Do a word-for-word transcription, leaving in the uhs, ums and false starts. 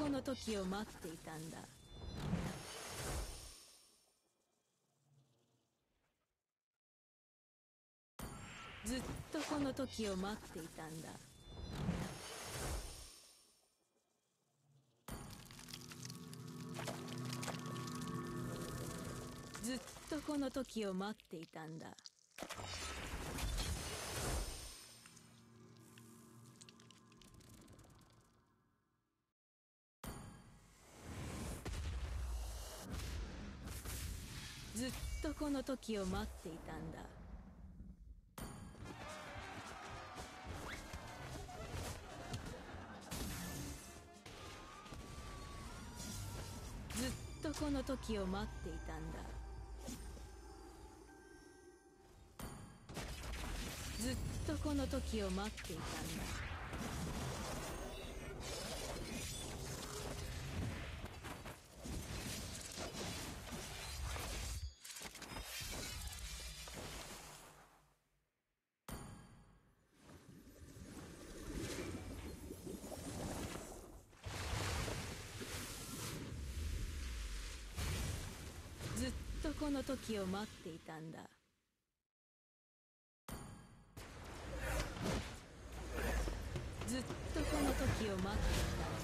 この時を待っていたんだ。ずっとこの時を待っていたんだ。ずっとこの時を待っていたんだ。ずっとこの時を待っていたんだ。ずっとこの時を待っていたんだ。ずっとこの時を待っていたんだ。ずっとこの時を待っていたんだ。ずっとこの時を待っていたんだ。